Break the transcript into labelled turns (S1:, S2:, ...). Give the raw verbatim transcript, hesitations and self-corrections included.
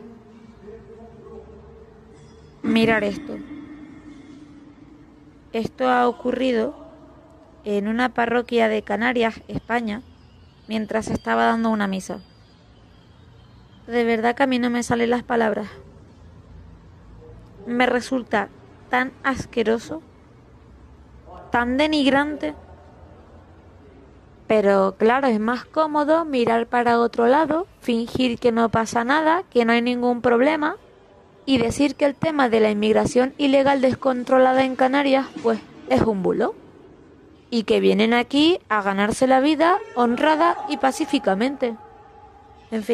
S1: Mirar esto. Esto ha ocurrido en una parroquia de Canarias, España, mientras estaba dando una misa. De verdad que a mí no me salen las palabras. Me resulta tan asqueroso, tan denigrante. Pero claro, es más cómodo mirar para otro lado, fingir que no pasa nada, que no hay ningún problema, y decir que el tema de la inmigración ilegal descontrolada en Canarias, pues, es un bulo. Y que vienen aquí a ganarse la vida honrada y pacíficamente.